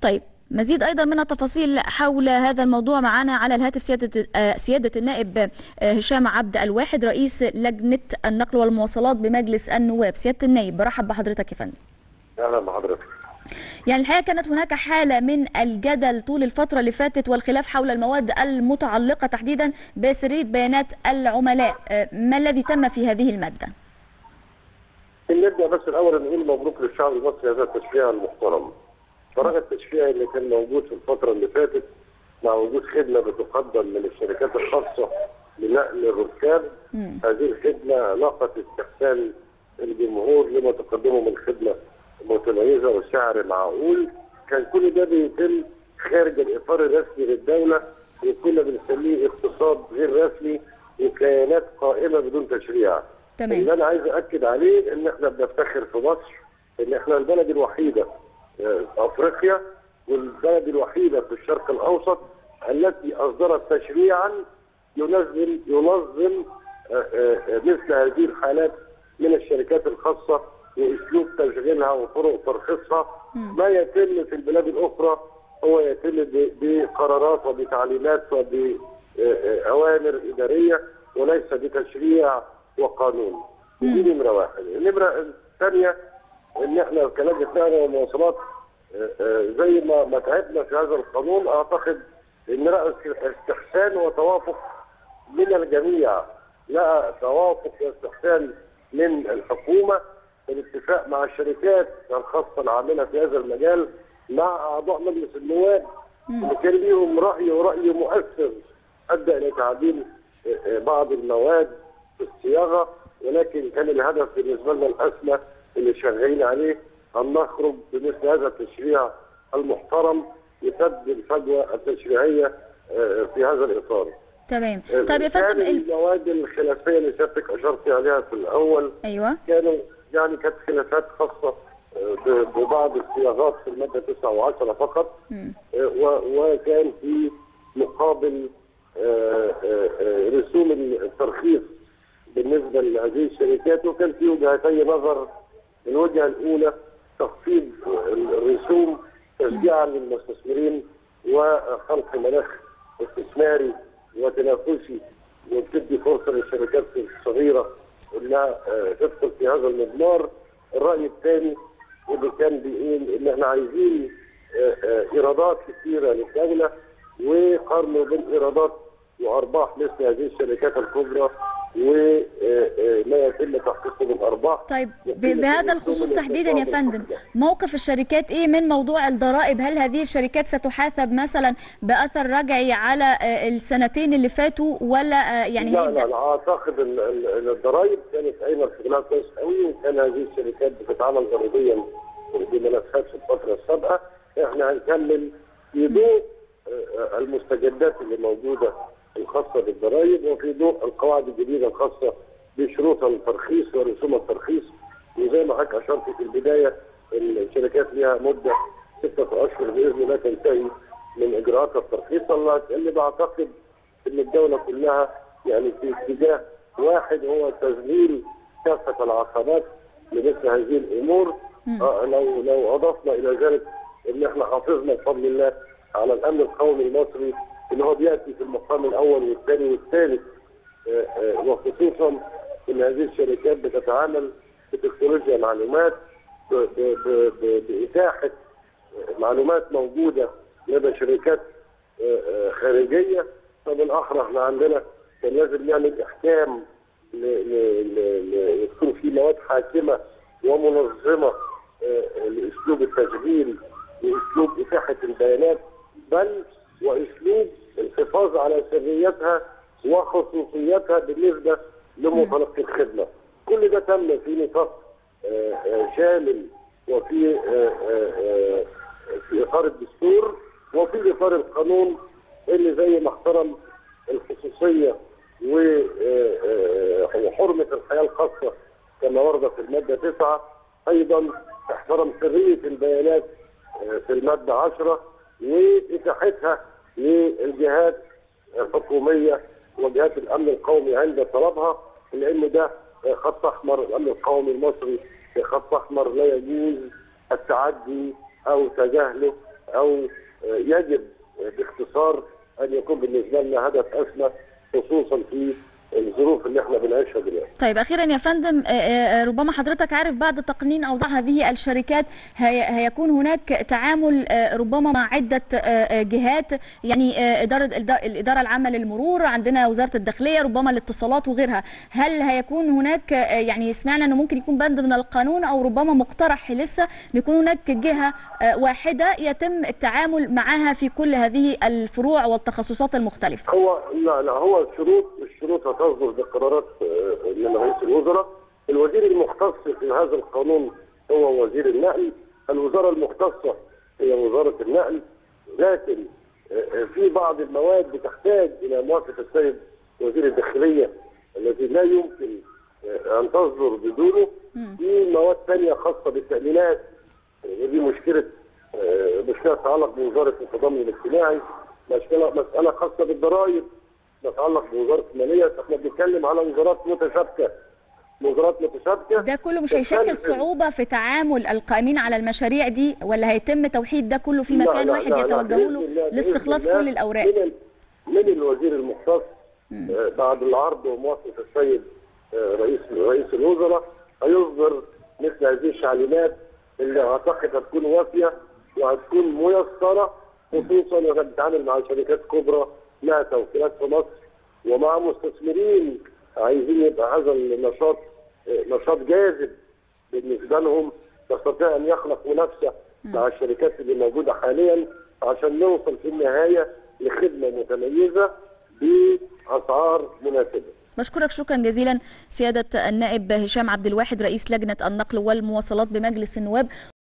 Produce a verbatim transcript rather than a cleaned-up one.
طيب مزيد أيضا من التفاصيل حول هذا الموضوع معنا على الهاتف سيادة سيادة النائب هشام عبد الواحد رئيس لجنة النقل والمواصلات بمجلس النواب. سيادة النائب برحب بحضرتك يا فندم. أهلا بحضرتك. يعني الحقيقة كانت هناك حالة من الجدل طول الفترة اللي فاتت والخلاف حول المواد المتعلقة تحديدا بسرية بيانات العملاء، ما الذي تم في هذه المادة؟ نبدأ بس الأول نقول مبروك للشعب المصري هذا التشريع المحترم. القرار التشريعي اللي كان موجود في الفترة اللي فاتت مع وجود خدمة بتقدم من الشركات الخاصة لنقل الركاب، هذه الخدمة لاقت استحسان الجمهور لما تقدمه من خدمة متميزة وسعر معقول. كان كل ده بيتم خارج الإطار الرسمي للدولة وكنا بنسميه اقتصاد غير رسمي وكيانات قائمة بدون تشريع. تمام. اللي أنا عايز أكد عليه إن إحنا بنفتخر في مصر إن إحنا البلد الوحيدة في أفريقيا والبلد الوحيدة في الشرق الأوسط التي أصدرت تشريعا ينظم ينظم مثل هذه الحالات من الشركات الخاصة وأسلوب تشغيلها وطرق ترخيصها. ما يتم في البلاد الأخرى هو يتم بقرارات وبتعليمات وبأوامر إدارية وليس بتشريع وقانون. دي نمرة واحد. النمرة الثانية إن إحنا كلجنة نقل والمواصلات زي ما ما تعبنا في هذا القانون، أعتقد إن رأى استحسان وتوافق من الجميع، لقى توافق واستحسان من الحكومة بالاتفاق مع الشركات الخاصة العاملة في هذا المجال مع أعضاء مجلس النواب اللي كان ليهم رأي ورأي مؤثر أدى إلى تعديل بعض المواد في الصياغة، ولكن كان الهدف بالنسبة لنا الأسمى اللي شغالين عليه أن نخرج بمثل هذا التشريع المحترم يسد الفجوة التشريعية في هذا الإطار. تمام. طيب يا فندم المواد الخلافية اللي سيادتك أشرت عليها في الأول أيوه كانوا يعني كانت خلافات خاصة ببعض الصياغات في المادة تسعة وعشرة فقط، وكان في مقابل رسوم الترخيص بالنسبة لهذه الشركات، وكان في وجهتي نظر. الوجهة الأولى تخفيض الرسوم تشجيعا للمستثمرين وخلق مناخ استثماري وتنافسي وبتدي فرصة للشركات الصغيرة انها تدخل في هذا المضمار. الرأي الثاني اللي كان بيقول ان احنا عايزين ايرادات كثيرة للدولة وقارنوا بين ايرادات وارباح مثل هذه الشركات الكبرى وما يتم تحقيقه من ارباح. طيب بهذا الخصوص تحديدا يا فندم، موقف الشركات ايه من موضوع الضرائب؟ هل هذه الشركات ستحاسب مثلا باثر رجعي على السنتين اللي فاتوا ولا يعني لا لا لا اعتقد ان الضرائب كانت قايمه بشغلها كويس قوي، وكان هذه الشركات بتتعامل ضريبيا بملفات في الفتره السابقه. احنا هنكمل في ضوء المستجدات اللي موجوده الخاصة بالضرائب وفي ضوء القواعد الجديدة الخاصة بشروط الترخيص ورسوم الترخيص. وزي ما حضرتك أشرت في البداية الشركات لها مدة ستة أشهر بإذن الله تنتهي من إجراءات الترخيص، اللي بعتقد إن الدولة كلها يعني في اتجاه واحد هو تذليل كافة العقبات لمثل هذه الأمور. آه لو لو أضفنا إلى ذلك إن إحنا حافظنا بفضل الله على الأمن القومي المصري اللي هو بياتي في المقام الاول والثاني والثالث، وخصوصا ان هذه الشركات بتتعامل بتكنولوجيا معلومات باتاحه معلومات موجوده لدى شركات خارجيه. فبالاحرى احنا عندنا كان لازم نعمل احكام يكون في مواد حاكمه ومنظمه لاسلوب التشغيل واسلوب اتاحه البيانات، بل واسلوب الحفاظ على سريتها وخصوصيتها بالنسبه لمتلقي الخدمه. كل ده تم في نطاق شامل وفي في اطار الدستور وفي اطار القانون اللي زي ما احترم الخصوصيه وحرمه الحياه الخاصه كما ورد في الماده تسعة، ايضا احترم سريه البيانات في الماده عشرة واتاحتها للجهات الحكوميه وجهات الامن القومي عند طلبها، لان ده خط احمر. الامن القومي المصري خط احمر لا يجوز التعدي او تجاهله او يجب باختصار ان يكون بالنسبه لنا هدف اسمى، خصوصا في الظروف اللي احنا بنعيشها دلوقتي. طيب اخيرا يا فندم، ربما حضرتك عارف بعد تقنين اوضاع هذه الشركات هيكون هناك تعامل ربما مع عده جهات، يعني اداره الاداره العامه للمرور، عندنا وزاره الداخليه، ربما الاتصالات وغيرها. هل هيكون هناك، يعني سمعنا انه ممكن يكون بند من القانون او ربما مقترح لسه يكون هناك جهه واحده يتم التعامل معها في كل هذه الفروع والتخصصات المختلفه؟ هو لا لا هو الشروط الشروط هتصدر بقرارات من رئيس الوزراء. الوزير المختص في هذا القانون هو وزير النقل، الوزاره المختصه هي وزاره النقل، لكن في بعض المواد بتحتاج الى موافقه السيد وزير الداخليه الذي لا يمكن ان تصدر بدونه. في مواد ثانيه خاصه بالتامينات، ودي مشكله مشكله تتعلق بوزاره التضامن الاجتماعي، مشكله مساله خاصه بالضرائب تتعلق بوزاره الماليه. احنا بنتكلم على وزارات متشابكه وزارات متشابكه. ده كله مش هيشكل صعوبه في تعامل القائمين على المشاريع دي، ولا هيتم توحيد ده كله في مكان واحد يتوجهوا له لاستخلاص كل الاوراق؟ من, من الوزير المختص بعد العرض وموافقه السيد رئيس رئيس الوزراء هيصدر مثل هذه التعليمات اللي اعتقد هتكون وافيه وهتكون ميسره، خصوصا لما بنتعامل مع شركات كبرى لها توكيلات في مصر ومع مستثمرين عايزين يبقى هذا النشاط نشاط جاذب بالنسبه لهم، يستطيع ان يخلق منافسه مع الشركات اللي موجوده حاليا عشان نوصل في النهايه لخدمه متميزه باسعار مناسبه. بشكرك شكرا جزيلا سياده النائب هشام عبد الواحد رئيس لجنه النقل والمواصلات بمجلس النواب.